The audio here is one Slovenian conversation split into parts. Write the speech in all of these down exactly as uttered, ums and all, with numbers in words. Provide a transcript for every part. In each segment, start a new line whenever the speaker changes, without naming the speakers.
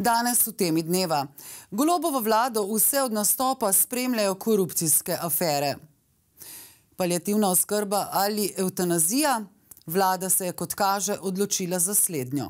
Danes v temi dneva. Golobovo vlado vse od nastopa spremljajo korupcijske afere. Paliativna oskrba ali evtanazija? Vlada se je, kot kaže, odločila za slednjo.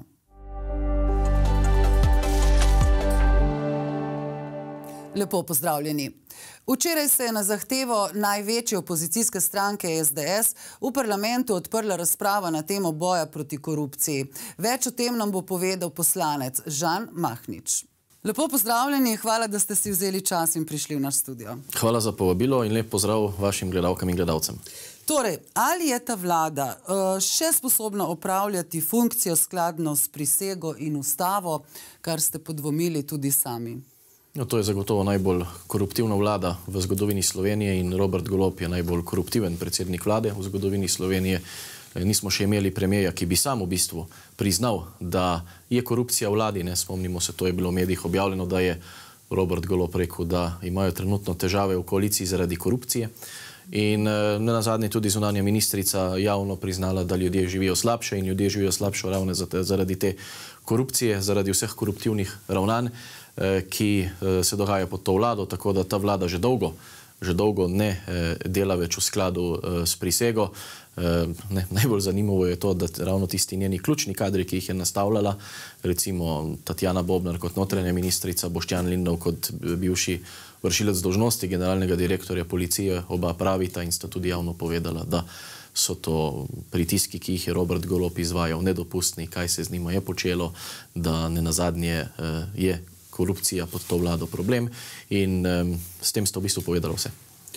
Lepo pozdravljeni. Včeraj se je na zahtevo največje opozicijske stranke S D S v parlamentu odprla razprava na temo boja proti korupciji. Več o tem nam bo povedal poslanec Žan Mahnič. Lepo pozdravljeni, hvala, da ste si vzeli čas in prišli v naš studio.
Hvala za povabilo in lep pozdrav vašim gledalkam in gledalcem.
Torej, ali je ta vlada uh, še sposobna opravljati funkcijo skladno s prisego in ustavo, kar ste podvomili tudi sami?
No, to je zagotovo najbolj koruptivna vlada v zgodovini Slovenije in Robert Golob je najbolj koruptiven predsednik vlade v zgodovini Slovenije. Nismo še imeli premierja, ki bi sam v bistvu priznal, da je korupcija v vladi. Ne spomnimo se, to je bilo v medijih objavljeno, da je Robert Golob rekel, da imajo trenutno težave v koaliciji zaradi korupcije. In ne nazadnje tudi zunanja ministrica javno priznala, da ljudje živijo slabše in ljudje živijo slabše ravno zaradi te korupcije, zaradi vseh koruptivnih ravnanj, ki se dogaja pod to vlado, tako da ta vlada že dolgo, že dolgo ne dela več v skladu s prisego. Ne, najbolj zanimivo je to, da ravno tisti njeni ključni kadri, ki jih je nastavljala, recimo Tatjana Bobnar kot notranja ministrica, Boštjan Lindav kot bivši vršilec dolžnosti generalnega direktorja policije, oba pravita in sta tudi javno povedala, da so to pritiski, ki jih je Robert Golob izvajal, nedopustni, kaj se z njima je počelo, da ne nazadnje je korupcija pod to vlado problem in um, s tem sta v bistvu povedala vse.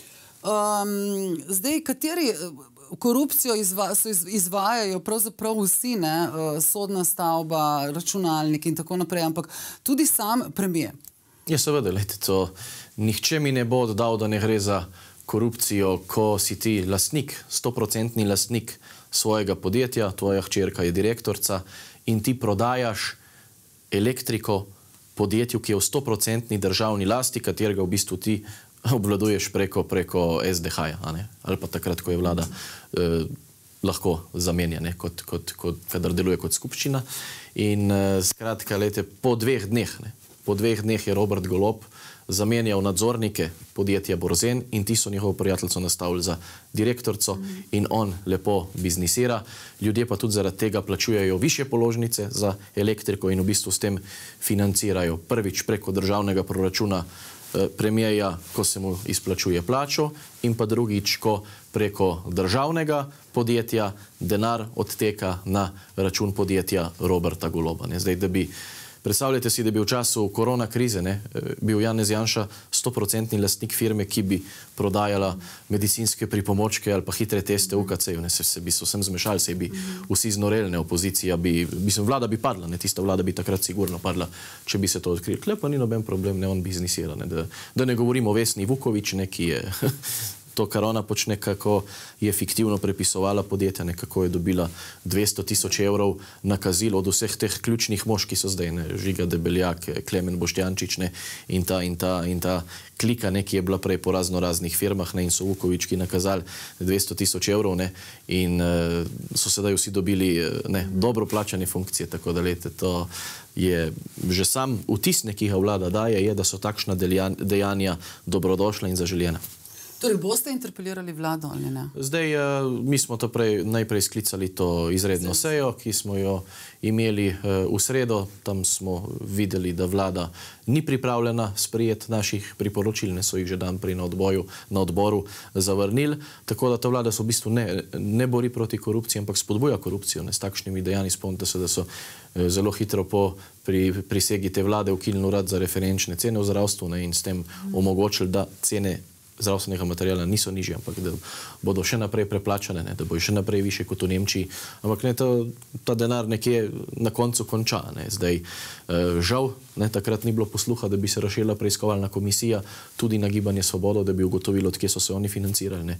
Um, zdaj, kateri korupcijo izva, so iz, izvajajo pravzaprav vsi, ne, sodna stavba, računalnik in tako naprej, ampak tudi sam premier.
Ja, seveda, lejte, to nihče mi ne bo dodal, da ne gre za korupcijo, ko si ti lastnik, stoprocentni lastnik svojega podjetja, tvoja hčerka je direktorca in ti prodajaš elektriko podjetju, ki je v stoprocentni državni lasti, katerega v bistvu ti obvladuješ preko, preko S D H-ja, ali pa takrat, ko je vlada eh, lahko zamenja, ne, kot, kot, kot, kadar deluje kot skupščina. In eh, skratka, lejte, po dveh dneh, ne, po dveh dneh je Robert Golob zamenjal nadzornike podjetja Borzen in ti so njihovo prijateljco nastavili za direktorco in on lepo biznisira. Ljudje pa tudi zaradi tega plačujejo višje položnice za elektriko in v bistvu s tem financirajo prvič preko državnega proračuna premierja, ko se mu izplačuje plačo in pa drugič, ko preko državnega podjetja denar odteka na račun podjetja Roberta Goloba. Ne. Zdaj, da bi Predstavljajte si, da bi v času korona krize ne, bil Janez Janša stoprocentni lastnik firme, ki bi prodajala medicinske pripomočke ali pa hitre teste U K C-ju. Se, se bi so vsem zmešali, se bi vsi znoreli, ne, opozicija bi, mislim, vlada bi padla, ne, tista vlada bi takrat sigurno padla, če bi se to odkrili. Tle pa ni noben problem, ne, on biznisira. Ne, da, da ne govorimo o Vesni Vuković, ne, ki je to, kar ona počne, kako je fiktivno prepisovala podjetja, nekako je dobila dvesto tisoč evrov nakazil od vseh teh ključnih mož, ki so zdaj, ne, Žiga Debeljak, Klemen Boštjančič, ne, in ta, in ta, in ta klika, ne, ki je bila prej po razno raznih firmah, ne, in so Vukovički nakazali dvesto tisoč evrov, ne, in uh, so sedaj vsi dobili, ne, dobro plačane funkcije, tako da, lejte, to je že sam vtis, ki ga vlada daje, je, da so takšna dejanja dobrodošla in zaželjena.
Torej, boste interpelirali vlado ali ne?
Zdaj, mi smo to prej, najprej sklicali to izredno sejo, ki smo jo imeli v sredo. Tam smo videli, da vlada ni pripravljena sprejeti naših priporočil, ne so jih že dan prej na, odboju, na odboru zavrnili. Tako da ta vlada se v bistvu ne, ne bori proti korupciji, ampak spodbuja korupcijo. Ne, s takšnimi dejanji. Spomnite se, da so zelo hitro po pri prisegi te vlade ukinili urad za referenčne cene v zdravstvu, ne, in s tem omogočili, da cene zdravstvenega materijala niso nižje, ampak da bodo še naprej preplačane, ne, da bojo še naprej više kot v Nemčiji. Ampak ne, ta, ta denar nekje na koncu konča. Ne. Zdaj, žal, ne, takrat ni bilo posluha, da bi se razširila preiskovalna komisija tudi na Gibanje Svobodo, da bi ugotovilo, od kje so se oni financirali. Ne,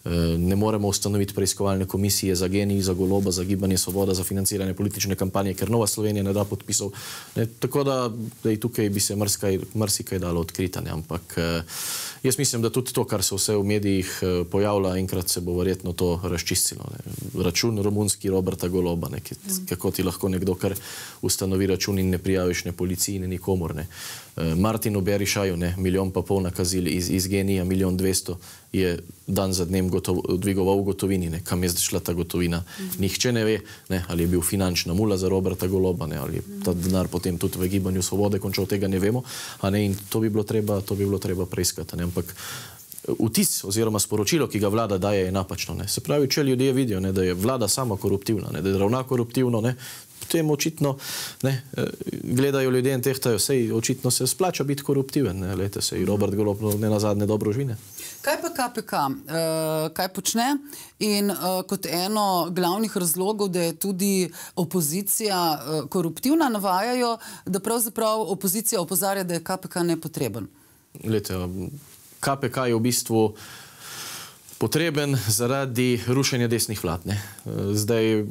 ne moremo ustanoviti preiskovalne komisije za Genij, za Goloba, za Gibanje Svoboda, za financiranje politične kampanje, ker Nova Slovenija ne da podpisov. Ne, tako da, da tukaj bi se marsikaj, marsikaj dalo odkriti. Ne, ampak jaz mislim, da tudi to, kar se vse v medijih pojavlja, enkrat se bo verjetno to razčistilo. Ne. Račun romunski Roberta Goloba, ne, ki, kako ti lahko nekdo kar ustanovi račun in ne prijaviš ne policiji, ne nikomor. Ne. Martinu Berišaju, ne, milijon pa pol nakazil iz, iz Genija, milijon dvesto je dan za dnem gotov, dvigoval v gotovini, ne, kam je šla ta gotovina. Nihče ne ve, ne, ali je bil finančna mula za Roberta Goloba, ne, ali je ta denar potem tudi v Gibanju Svobode končal, tega ne vemo, a ne, in to bi bilo treba, to bi bilo treba preiskati, ne, ampak vtis oziroma sporočilo, ki ga vlada daje, je napačno, ne. Se pravi, če ljudje vidijo, ne, da je vlada sama koruptivna, ne, da je ravna koruptivno, ne, potem očitno ne, gledajo ljudje in tehtajo, sej očitno se splača biti koruptiven, ne, lejte, sej Robert Golob ne nazadnje dobro živine.
Kaj pa K P K? Uh, kaj počne? In uh, kot eno glavnih razlogov, da je tudi opozicija uh, koruptivna, navajajo, da pravzaprav opozicija opozarja, da je K P K nepotreben.
Lejte, K P K je v bistvu potreben zaradi rušenja desnih vlad, ne. Zdaj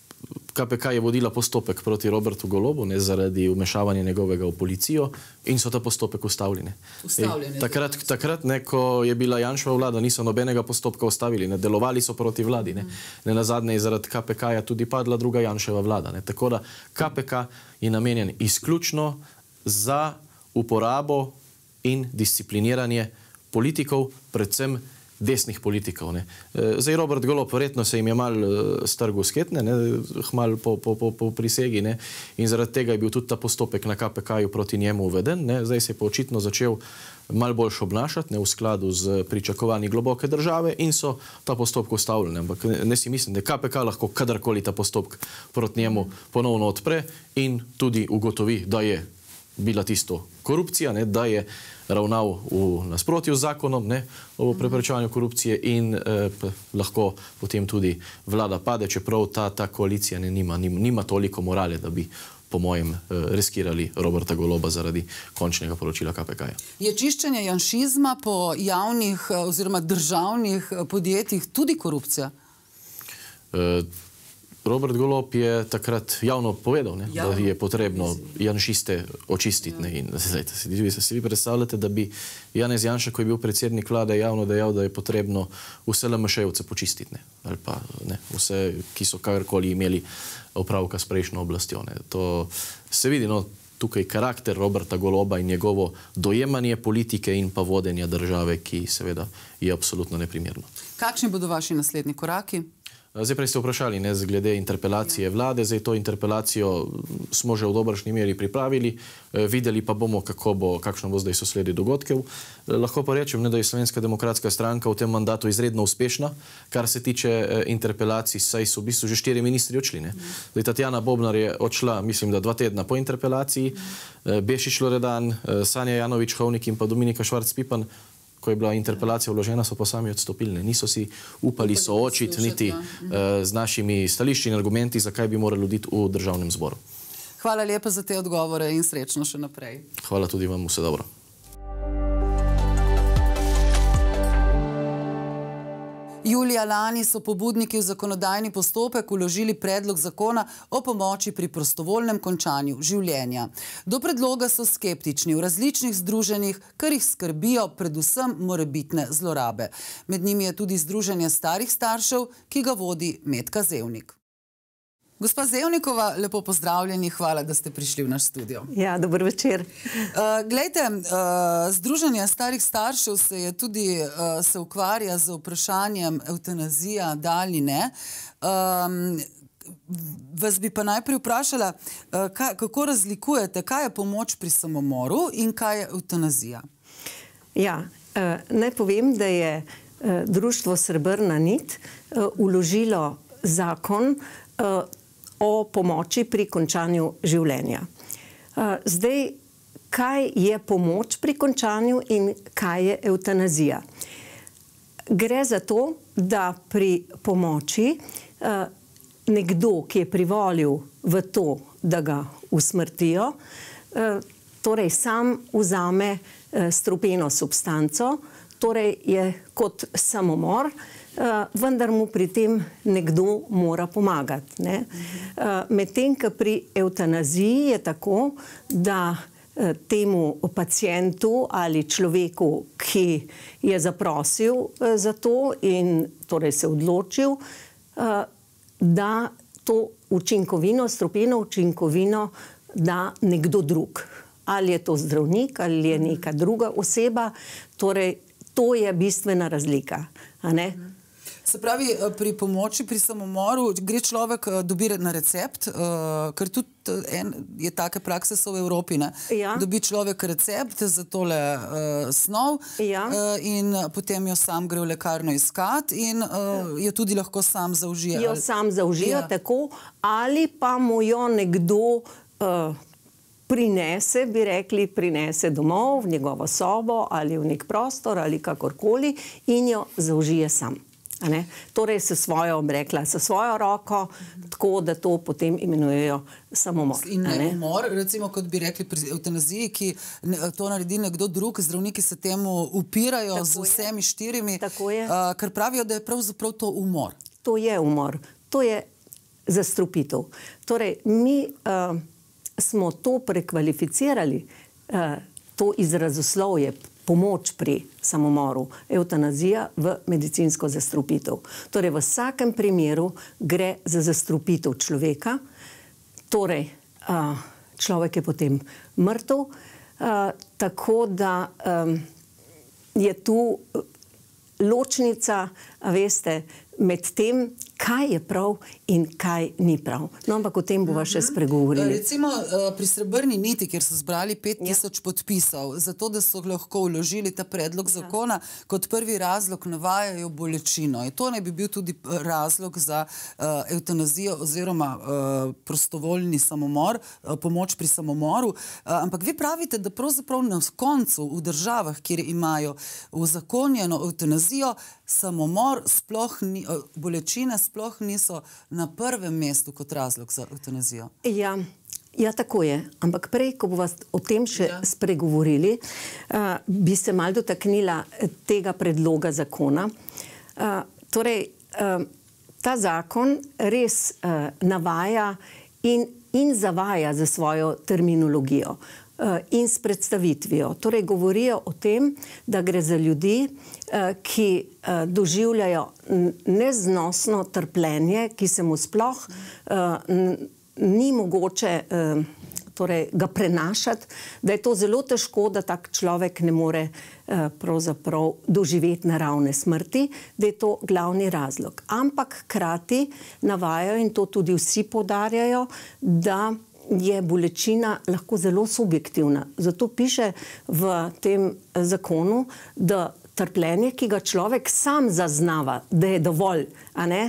K P K je vodila postopek proti Robertu Golobu, ne, zaradi vmešavanja njegovega v policijo in so ta postopek ustavljeni.
Ustavljeni.
Takrat, takrat ne, ko je bila Janševa vlada, niso nobenega postopka ustavili, ne, delovali so proti vladi. Ne, ne nazadnje je zaradi K P K-ja tudi padla druga Janševa vlada. Ne. Tako da K P K je namenjen izključno za uporabo in discipliniranje politikov, predvsem desnih politikov. Ne. Zdaj, Robert Golob, verjetno se jim je mal strgal sketne, ne, hmal po, po, po, po prisegi, ne, in zaradi tega je bil tudi ta postopek na K P K-ju proti njemu uveden, ne. Zdaj se je pa očitno začel mal boljš obnašati, ne, v skladu z pričakovanji globoke države in so ta postopek ustavljeni. Ampak ne, ne si mislim, da K P K lahko kadarkoli ta postopek proti njemu ponovno odpre in tudi ugotovi, da je bila tisto korupcija, ne, da je ravnal v nasprotju z zakonom, ne, o preprečevanju korupcije in eh, lahko potem tudi vlada pade, čeprav ta, ta koalicija ne, nima, nima, nima toliko morale, da bi po mojem eh, riskirali Roberta Goloba zaradi končnega poročila K P K-ja.
Je čiščenje janšizma po javnih oziroma državnih podjetjih tudi korupcija?
Eh, Robert Golob je takrat javno povedal, ne, javno. Da je potrebno janšiste očistiti. Ne, in, zdajte, si, si vi predstavljate, da bi Janez Janša, ko je bil predsednik vlade, javno dejal, da je potrebno vse L M Š-jevce počistiti, ne, ali pa ne, vse, ki so kakorkoli imeli opravka s prejšnjo oblastjo. Ne. To se vidi, no, tukaj karakter Roberta Goloba in njegovo dojemanje politike in pa vodenja države, ki seveda je absolutno neprimerno.
Kakšni bodo vaši naslednji koraki?
Zdaj prej ste vprašali, ne, glede interpelacije vlade. Zdaj to interpelacijo smo že v dobršni meri pripravili. Videli pa bomo, kako bo, kakšno bo zdaj sosledje dogodkov. Lahko pa rečem, ne, da je Slovenska demokratska stranka v tem mandatu izredno uspešna, kar se tiče interpelacij, saj so v bistvu že štiri ministri odšli. Ne. Zdaj Tatjana Bobnar je odšla, mislim, da dva tedna po interpelaciji. Bešič Loredan, Sanja Janović-Hovnik in pa Dominika Švarc-Pipan, ko je bila interpelacija vložena, so pa sami odstopili. Niso si upali soočiti niti uh, z našimi stališči in argumenti, zakaj bi morali oditi v državnem zboru.
Hvala lepa za te odgovore in srečno še naprej.
Hvala tudi vam, vse dobro.
Julija lani so pobudniki v zakonodajni postopek vložili predlog zakona o pomoči pri prostovoljnem končanju življenja. Do predloga so skeptični v različnih združenjih, ker jih skrbijo predvsem morebitne zlorabe. Med njimi je tudi Združenje starih staršev, ki ga vodi Metka Zevnik. Gospa Zevnikova, lepo pozdravljeni, hvala, da ste prišli v naš studio.
Ja, dober večer.
Uh, glejte, uh, Združenje starih staršev se je tudi uh, se ukvarja z vprašanjem evtanazija, da ali ne. Um, vas bi pa najprej vprašala, uh, kaj, kako razlikujete, kaj je pomoč pri samomoru in kaj je evtanazija?
Ja, uh, naj povem, da je uh, društvo Srebrna nit uh, vložilo zakon uh, o pomoči pri končanju življenja. Zdaj, kaj je pomoč pri končanju in kaj je evtanazija? Gre za to, da pri pomoči nekdo, ki je privolil v to, da ga usmrtijo, torej sam vzame strupeno substanco, torej je kot samomor, Uh, vendar mu pri tem nekdo mora pomagati. Ne? Uh, medtem, ko pri evtanaziji je tako, da temu pacientu ali človeku, ki je zaprosil za to in torej se odločil, da to učinkovino, strupeno učinkovino da nekdo drug. Ali je to zdravnik, ali je neka druga oseba, torej to je bistvena razlika, a ne?
Se pravi, pri pomoči pri samomoru gre človek dobiti na recept, ker tudi en, je take prakse so v Evropi, ne?
Ja.
Dobi človek recept za tole uh, snov
Ja.
uh, in potem jo sam gre v lekarno iskat in uh, jo tudi lahko sam zaužije.
Jo sam zaužije,
Ja.
tako, ali pa mu jo nekdo uh, prinese, bi rekli, prinese domov, v njegovo sobo ali v nek prostor ali kakorkoli in jo zaužije sam. A ne? Torej se svojo, bi rekla, se svojo roko, tako da to potem imenujejo samomor.
In
a
ne
ne?
umor, recimo, kot bi rekli pri evtanaziji, ki ne- to naredi nekdo drug, zdravniki se temu upirajo
Tako
z
je.
vsemi štirimi,
Tako je.
uh, ker pravijo, da je pravzaprav to umor.
To je umor, to je zastrupitev. Torej, mi uh, smo to prekvalificirali, uh, to izrazoslovje, pomoč pri samomoru, evtanazija v medicinsko zastrupitev. Torej, v vsakem primeru gre za zastrupitev človeka, torej uh, človek je potem mrtev, uh, tako da um, je tu ločnica, a veste, med tem, kaj je prav in kaj ni prav. No, ampak o tem bova še spregovorili.
Recimo uh, pri Srebrni niti, kjer so zbrali pet tisoč podpisov, zato da so lahko vložili ta predlog zakona, kot prvi razlog navajajo bolečino. In to naj bi bil tudi razlog za uh, evtanazijo oziroma uh, prostovoljni samomor, uh, pomoč pri samomoru. Uh, ampak vi pravite, da pravzaprav na koncu v državah, kjer imajo uzakonjeno evtanazijo, samomor sploh ni, uh, bolečine sploh niso na prvem mestu kot razlog za evtanazijo.
Ja, ja, tako je. Ampak prej, ko bomo o tem še
Ja.
spregovorili, uh, bi se malo dotaknila tega predloga zakona. Uh, torej, uh, ta zakon res uh, navaja in, in zavaja za svojo terminologijo uh, in s predstavitvijo. Torej, govorijo o tem, da gre za ljudi, uh, ki uh, doživljajo neznosno trpljenje, ki se mu sploh uh, ni mogoče uh, torej, ga prenašati, da je to zelo težko, da tak človek ne more uh, pravzaprav doživeti naravne smrti, da je to glavni razlog. Ampak hkrati navajajo, in to tudi vsi poudarjajo, da je bolečina lahko zelo subjektivna. Zato piše v tem zakonu, da trpljenje, ki ga človek sam zaznava, da je dovolj, a ne,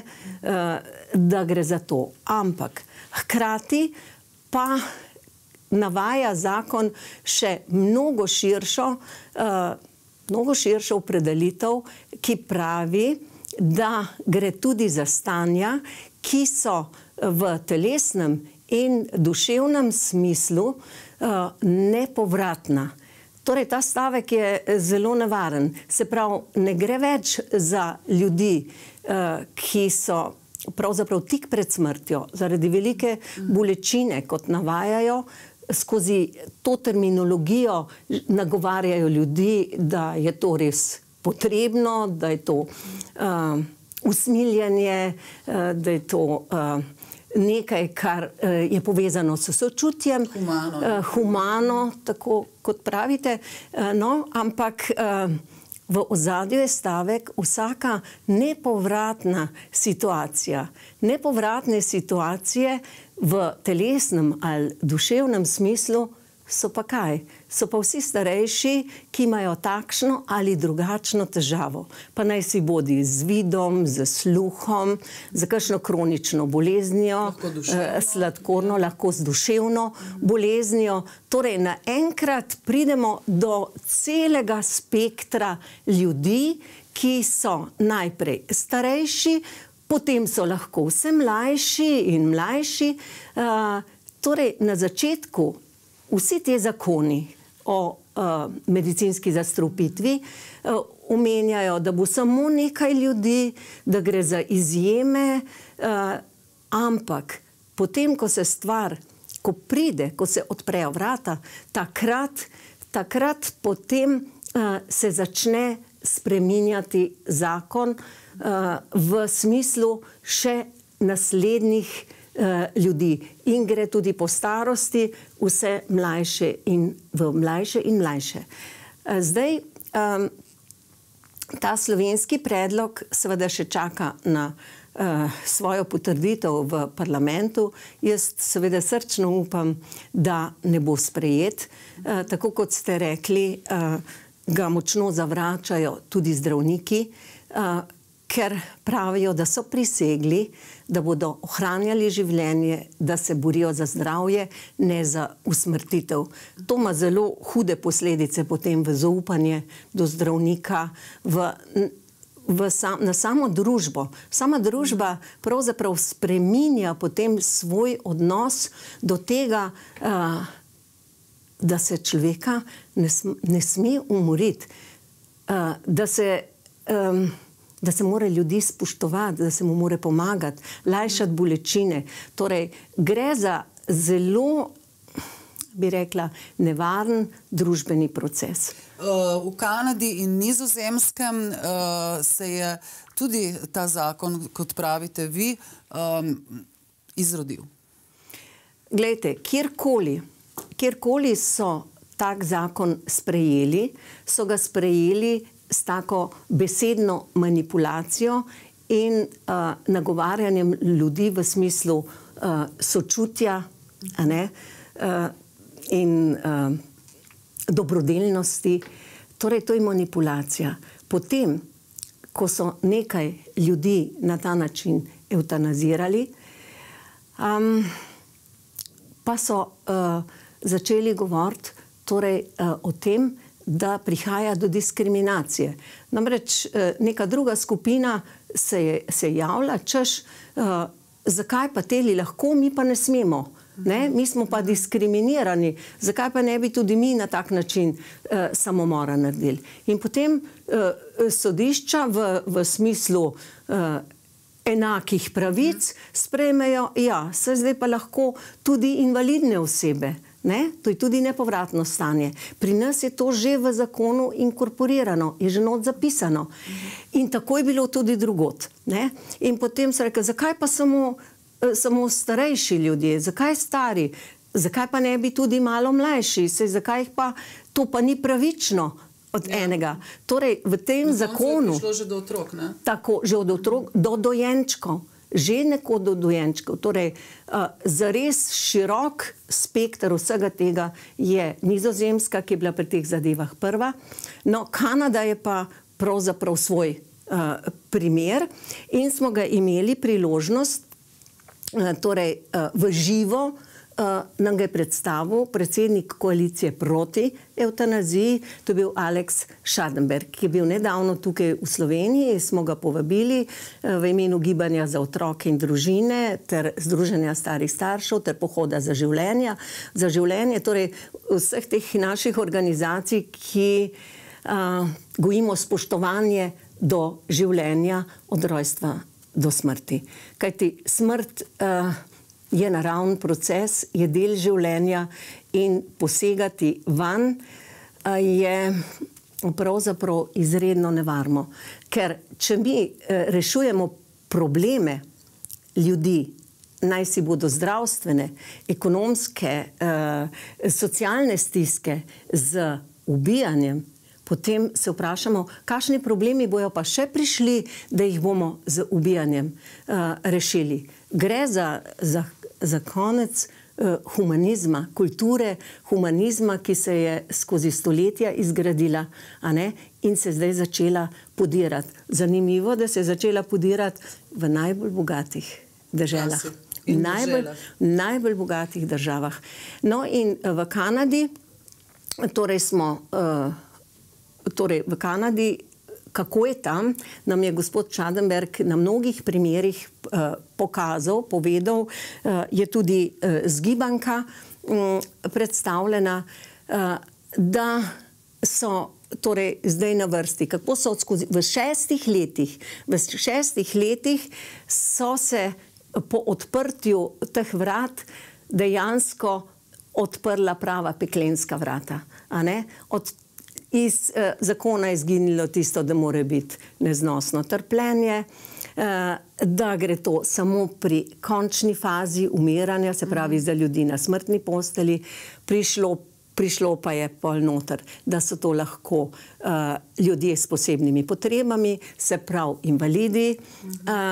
da gre za to. Ampak hkrati pa navaja zakon še mnogo širšo, mnogo širšo opredelitev, ki pravi, da gre tudi za stanja, ki so v telesnem in duševnem smislu nepovratna. Torej, ta stavek je zelo nevaren. Se pravi, ne gre več za ljudi, ki so pravzaprav tik pred smrtjo, zaradi velike bolečine, kot navajajo, skozi to terminologijo nagovarjajo ljudi, da je to res potrebno, da je to uh, usmiljenje, uh, da je to uh, nekaj, kar uh, je povezano s sočutjem,
Humano.
uh, humano, tako kot pravite, uh, no, ampak uh, v ozadju je stavek vsaka nepovratna situacija. Nepovratne situacije v telesnem ali duševnem smislu so pa kaj? So pa vsi starejši, ki imajo takšno ali drugačno težavo. Pa naj si bodi z vidom, z sluhom, z kakšno kronično boleznijo, eh, sladkorno, lahko z duševno boleznijo. Torej, naenkrat pridemo do celega spektra ljudi, ki so najprej starejši, potem so lahko vse mlajši in mlajši. Uh, torej, na začetku vsi te zakoni o uh, medicinski zastrupitvi uh, omenjajo, da bo samo nekaj ljudi, da gre za izjeme, uh, ampak potem, ko se stvar ko pride, ko se odprejo vrata, takrat, takrat potem uh, se začne spreminjati zakon uh, v smislu še naslednjih uh, ljudi. In gre tudi po starosti vse mlajše in v mlajše in mlajše. Uh, zdaj, um, ta slovenski predlog seveda še čaka na uh, svojo potrditev v parlamentu. Jaz seveda srčno upam, da ne bo sprejet. Uh, tako kot ste rekli, uh, ga močno zavračajo tudi zdravniki, uh, ker pravijo, da so prisegli, da bodo ohranjali življenje, da se borijo za zdravje, ne za usmrtitev. To ima zelo hude posledice potem v zaupanje do zdravnika, v, v sam, na samo družbo. Sama družba pravzaprav spreminja potem svoj odnos do tega, uh, da se človeka ne, sm, ne sme umoriti, uh, da se... Um, da se mora ljudi spoštovati, da se mu mora pomagati, lajšati bolečine. Torej, gre za zelo, bi rekla, nevaren družbeni proces.
V Kanadi in Nizozemskem se je tudi ta zakon, kot pravite vi, izrodil.
Glejte, kjerkoli, kjerkoli so tak zakon sprejeli, so ga sprejeli s tako besedno manipulacijo in uh, nagovarjanjem ljudi v smislu uh, sočutja, a ne, uh, in uh, dobrodelnosti. Torej, to je manipulacija. Potem, ko so nekaj ljudi na ta način eutanazirali, um, pa so uh, začeli govoriti torej, uh, o tem, da prihaja do diskriminacije. Namreč neka druga skupina se je, se javlja, češ, uh, zakaj pa teli lahko, mi pa ne smemo. Ne? Mi smo pa diskriminirani, zakaj pa ne bi tudi mi na tak način uh, samomora naredili. In potem uh, sodišča v, v smislu uh, enakih pravic sprejmejo, ja, se zdaj pa lahko tudi invalidne osebe. Ne? To je tudi nepovratno stanje. Pri nas je to že v zakonu inkorporirano, je že not zapisano. In tako je bilo tudi drugod. Ne? In potem se reče, zakaj pa samo, samo starejši ljudje, zakaj stari, zakaj pa ne bi tudi malo mlajši, sej zakaj pa, to pa ni pravično od ja. enega. Torej, v tem
in
zakonu...
je prišlo že do otrok, ne?
Tako, že od otrok do dojenčkov. Že neko do dojenčkov. Torej, uh, zares širok spekter vsega tega je Nizozemska, ki je bila pri teh zadevah prva. No, Kanada je pa pravzaprav svoj uh, primer in smo ga imeli priložnost, uh, torej uh, v živo, Uh, nam ga je predstavil predsednik koalicije proti eutanaziji, to je bil Alex Schadenberg, ki je bil nedavno tukaj v Sloveniji, smo ga povabili uh, v imenu Gibanja za otroke in družine ter Združenja starih staršev ter Pohoda za življenje, za življenje, torej vseh teh naših organizacij, ki uh, gojimo spoštovanje do življenja od rojstva do smrti. Kajti smrt uh, je naravni proces, je del življenja in posegati van je pravzaprav izredno nevarno. Ker če mi rešujemo probleme ljudi, naj si bodo zdravstvene, ekonomske, socialne stiske z ubijanjem, potem se vprašamo, kakšni problemi bojo pa še prišli, da jih bomo z ubijanjem rešili. Gre za, za za konec uh, humanizma, kulture humanizma, ki se je skozi stoletja izgradila, a ne, in se zdaj začela podirati. Zanimivo, da se je začela podirati v najbolj bogatih državah. Najbolj, najbolj bogatih državah. No in uh, v Kanadi, torej smo, uh, torej v Kanadi, kako je tam, nam je gospod Schadenberg na mnogih primerih uh, pokazal, povedal, uh, je tudi uh, zgibanka um, predstavljena, uh, da so torej zdaj na vrsti, kako so skozi, v šestih letih, v šestih letih so se po odprtju teh vrat dejansko odprla prava peklenska vrata. A ne? Od iz eh, zakona je izginilo tisto, da mora biti neznosno trpljenje, eh, da gre to samo pri končni fazi umiranja, se pravi za ljudi na smrtni posteli, prišlo Prišlo pa je pol noter, da so to lahko uh, ljudje s posebnimi potrebami, se pravi invalidi, uh,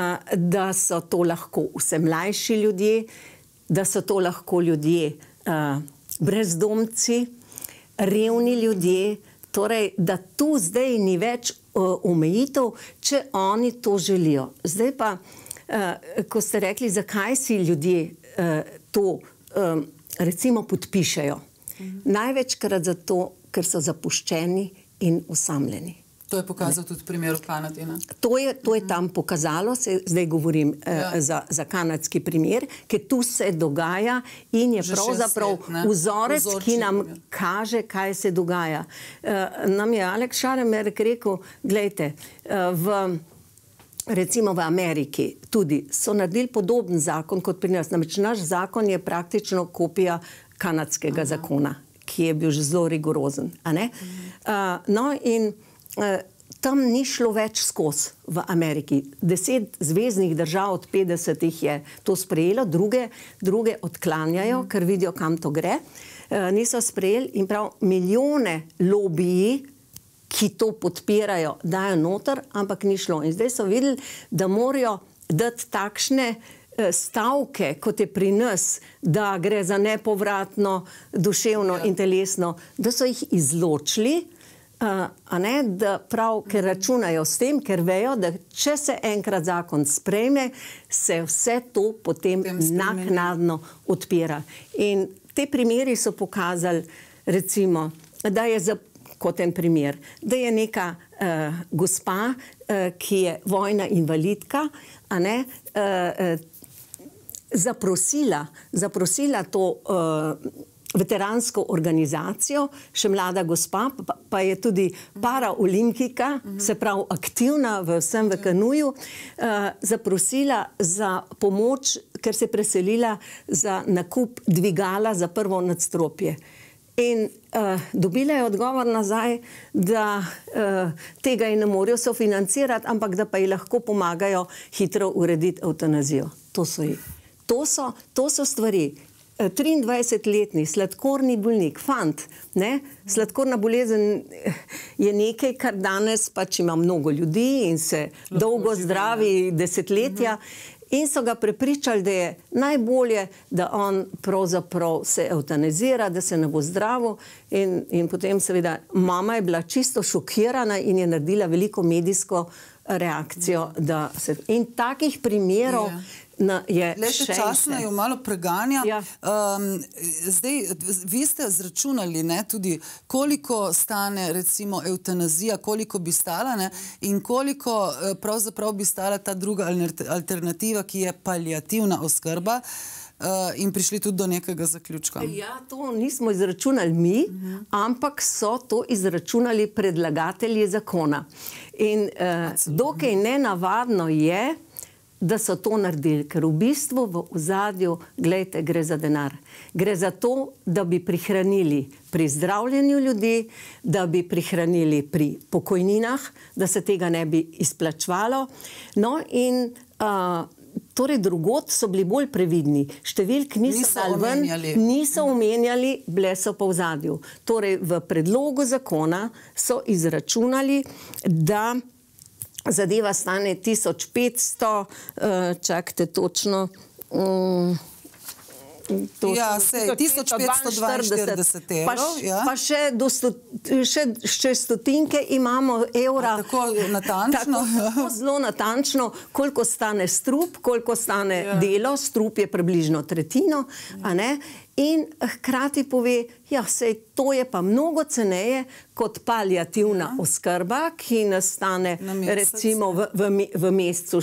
da so to lahko vse mlajši ljudje, da so to lahko ljudje uh, brezdomci, revni ljudje, torej, da tu zdaj ni več uh, omejitev, če oni to želijo. Zdaj pa, uh, ko ste rekli, zakaj si ljudje uh, to um, recimo podpišejo. Največkrat zato, ker so zapuščeni in osamljeni.
To je pokazal tudi primer v Kanadi. Ne?
To je, to je tam pokazalo, se, zdaj govorim ja. eh, za, za kanadski primer, ker tu se dogaja in je Že pravzaprav svet, vzorec, Vzorči ki nam primer. kaže, kaj se dogaja. Eh, nam je Alex Šaremerk rekel, glejte, eh, v recimo v Ameriki tudi so naredili podoben zakon kot pri nas. Namreč naš zakon je praktično kopija kanadskega Aha. zakona, ki je bil že zelo rigorozen. A ne? Uh, no in uh, tam ni šlo več skozi v Ameriki. Deset zveznih držav od petdesetih je to sprejelo, druge, druge odklanjajo, mm. ker vidijo, kam to gre. Uh, niso sprejeli in prav milijone lobiji, ki to podpirajo, dajo noter, ampak ni šlo. In zdaj so videli, da morajo dati takšne stavke, kot je pri nas, da gre za nepovratno duševno ja. in telesno, da so jih izločili, uh, a ne, da prav, ker računajo s tem, ker vejo, da če se enkrat zakon sprejme, se vse to potem naknadno odpira. In te primeri so pokazali, recimo, da je za kot en primer, da je neka uh, gospa, uh, ki je vojna invalidka, a ne, uh, uh, zaprosila, zaprosila to uh, veteransko organizacijo, še mlada gospa, pa, pa je tudi paraolimpika, uh-huh. se pravi aktivna v vsem v kanuju, uh, zaprosila za pomoč, ker se je preselila za nakup dvigala za prvo nadstropje. In uh, dobila je odgovor nazaj, da uh, tega ji ne morejo sofinancirati, ampak da pa ji lahko pomagajo hitro urediti evtanazijo. To so, to so, to so stvari. triindvajsetletni sladkorni bolnik, fant, ne? Sladkorna bolezen je nekaj, kar danes pač ima mnogo ljudi in se lahko dolgo zdravi desetletja. In so ga prepričali, da je najbolje, da on pravzaprav se evtanazira, da se ne bo zdravil. In, in potem seveda mama je bila čisto šokirana in je naredila veliko medijsko reakcijo. Da se, in takih primerov na, je
Lete,
še
časno jo malo preganja.
Ja.
Um, zdaj, vi ste zračunali, ne, tudi koliko stane recimo evtanazija, koliko bi stala, ne, in koliko pravzaprav bi stala ta druga alternativa, ki je paliativna oskrba. Uh, in prišli tudi do nekega zaključka.
Ja, to nismo izračunali mi, uh-huh. ampak so to izračunali predlagatelji zakona. In uh, dokaj nenavadno je, da so to naredili, ker v bistvu v ozadju, glejte, gre za denar. Gre za to, da bi prihranili pri zdravljenju ljudi, da bi prihranili pri pokojninah, da se tega ne bi izplačvalo. No in uh, torej drugod so bili bolj previdni. Številk niso dali ven, niso omenjali, bile so pa v ozadju. Torej v predlogu zakona so izračunali, da zadeva stane tisoč petsto, uh, čakajte točno, um, točno
ja, sej, tisoč petsto dvainštirideset evrov.
Pa,
ja.
pa še, do sto, še, še stotinke imamo evra.
A, tako natančno?
Tako, tako zelo natančno, koliko stane strup, koliko stane ja. delo. Strup je približno tretjino, ja. a ne? In hkrati pove, ja, sej, to je pa mnogo ceneje kot paliativna ja. oskrba, ki nastane recimo v, v, v mesecu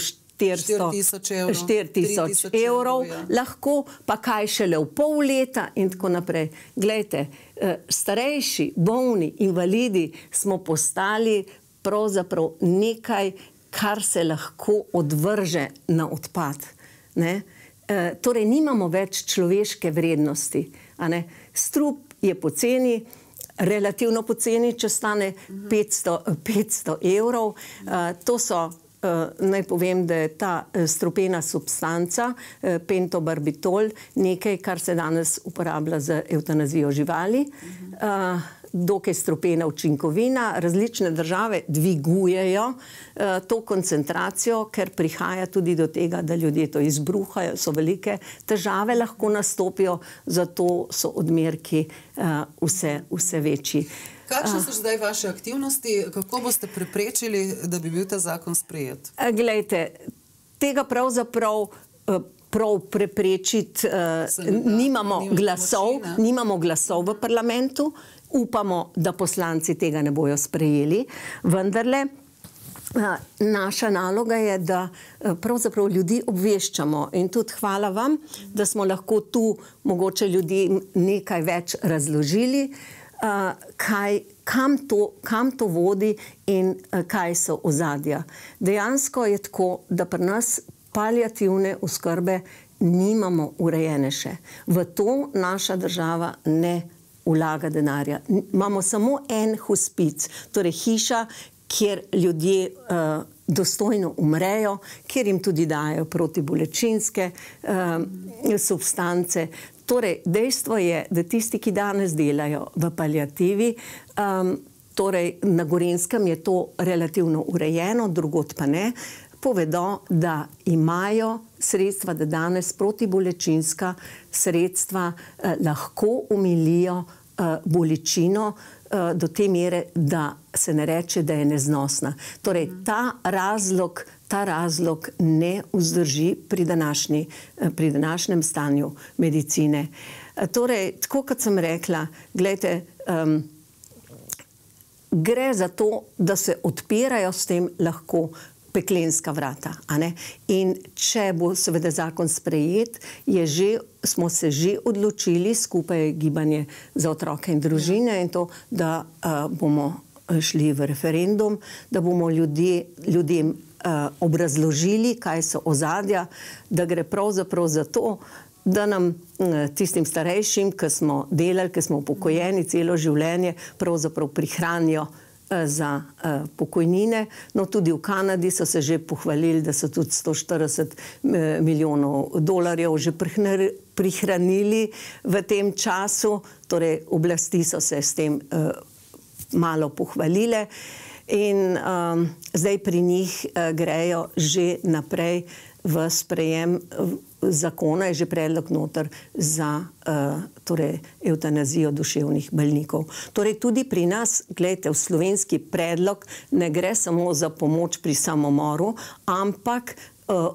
štiri tisoč evrov, ja. lahko pa kaj šele v pol leta in tako naprej. Glejte, starejši, bolni, invalidi smo postali pravzaprav nekaj, kar se lahko odvrže na odpad. Ne? torej nimamo več človeške vrednosti. A ne? Strup je poceni, relativno poceni, če stane petsto evrov. To so, naj povem, da je ta strupena substanca, pentobarbitol, nekaj, kar se danes uporablja za evtanazijo živali. Dokaj strupena učinkovina. Različne države dvigujejo to koncentracijo, ker prihaja tudi do tega, da ljudje to izbruhajo, so velike težave lahko nastopijo, zato so odmerki vse, vse večji.
Kakšne so zdaj vaše aktivnosti? Kako boste preprečili, da bi bil ta zakon sprejet?
Glejte, tega pravzaprav prav preprečiti nimamo glasov, nimamo glasov v parlamentu. Upamo, da poslanci tega ne bojo sprejeli, vendarle naša naloga je, da pravzaprav ljudi obveščamo in tudi hvala vam, da smo lahko tu mogoče ljudi nekaj več razložili, kaj, kam to, kam to vodi in kaj so ozadja. Dejansko je tako, da pri nas paliativne oskrbe nimamo urejene še. V to naša država ne vlaga denarja. Imamo samo en hospic, torej hiša, kjer ljudje uh, dostojno umrejo, kjer jim tudi dajo protibolečinske uh, substance. Torej, dejstvo je, da tisti, ki danes delajo v paliativi, um, torej na Gorenjskem je to relativno urejeno, drugod pa ne, povedo, da imajo sredstva, da danes protibolečinska sredstva eh, lahko umilijo eh, bolečino eh, do te mere, da se ne reče, da je neznosna. Torej, ta razlog, ta razlog ne vzdrži pri, današnji, eh, pri današnjem stanju medicine. Eh, torej, tako kot sem rekla, gledajte, um, gre za to, da se odpirajo s tem lahko peklenska vrata. A ne? In če bo seveda zakon sprejet, je že, smo se že odločili, skupaj Gibanje za otroke in družine, in to, da uh, bomo šli v referendum, da bomo ljudi, ljudem uh, obrazložili, kaj so ozadja, da gre pravzaprav za to, da nam tistim starejšim, ki smo delali, ki smo upokojeni celo življenje, pravzaprav prihranijo za uh, pokojnine. No, tudi v Kanadi so se že pohvalili, da so tudi sto štirideset milijonov dolarjev že prihranili v tem času. Torej, oblasti so se s tem uh, malo pohvalile in um, zdaj pri njih uh, grejo že naprej v sprejem zakona, je že predlog noter za uh, torej, evtanazijo duševnih bolnikov. Torej tudi pri nas, gledajte, v slovenski predlog ne gre samo za pomoč pri samomoru, ampak uh,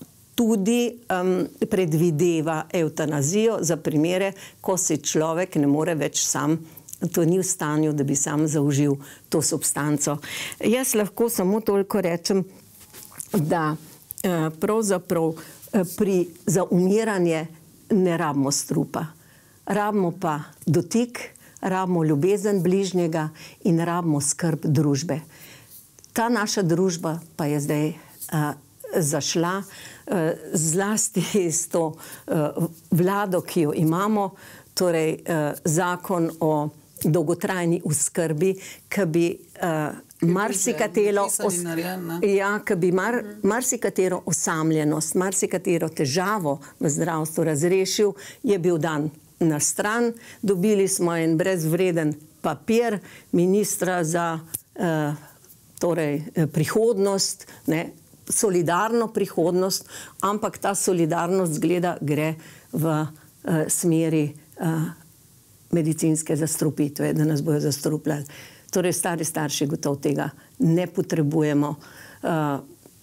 tudi um, predvideva evtanazijo za primere, ko se človek ne more več sam, to ni v stanju, da bi sam zaužil to substanco. Jaz lahko samo toliko rečem, da uh, pravzaprav pri, za umiranje ne rabimo strupa. Rabimo pa dotik, rabimo ljubezen bližnjega in rabimo skrb družbe. Ta naša družba pa je zdaj uh, zašla uh, zlasti s to uh, vlado, ki jo imamo, torej uh, zakon o dolgotrajni oskrbi, ki bi uh, marsikatero os ja, ki bi mar marsikatero osamljenost, marsikatero težavo v zdravstvu razrešil, je bil dan na stran. Dobili smo en brezvreden papir ministra za uh, torej, prihodnost, ne, solidarno prihodnost, ampak ta solidarnost zgleda gre v uh, smeri uh, medicinske zastrupitve, da nas bojo zastrupljali. Torej, stari starši gotovo tega ne potrebujemo. Uh,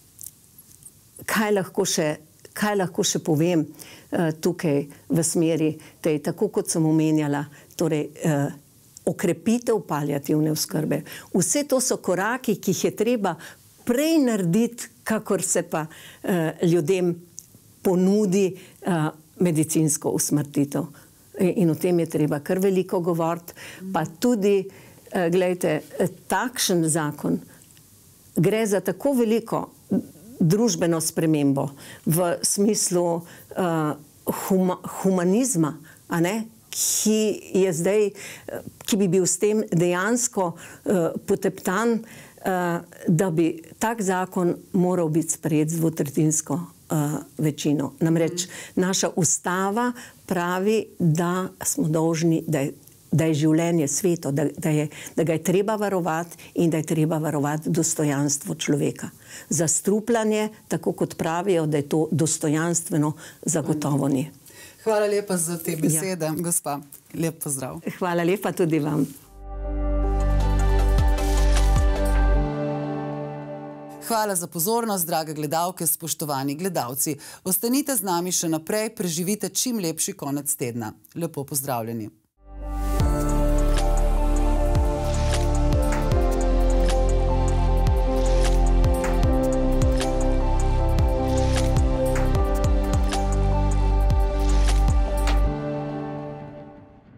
kaj lahko še, kaj lahko še povem uh, tukaj v smeri tej, tako kot sem omenjala, torej uh, okrepitev paliativne oskrbe. Vse to so koraki, ki jih je treba prej narediti, kakor se pa uh, ljudem ponudi uh, medicinsko usmrtitev. In o tem je treba kar veliko govoriti, pa tudi glejte, takšen zakon gre za tako veliko družbeno spremembo v smislu uh, huma, humanizma, a ne? Ki je zdaj, ki bi bil s tem dejansko uh, poteptan, uh, da bi tak zakon moral biti sprejet z dvotretjinsko uh, večino. Namreč naša ustava pravi, da smo dolžni, da je, da je življenje sveto, da, da, je, da ga je treba varovati in da je treba varovati dostojanstvo človeka. Zastrupljanje, tako kot pravijo, da je to dostojanstveno, zagotovo ni.
Hvala lepa za te besede, ja. Gospa. Lep pozdrav.
Hvala lepa tudi vam.
Hvala za pozornost, drage gledalke, spoštovani gledalci. Ostanite z nami še naprej, preživite čim lepši konec tedna. Lepo pozdravljeni.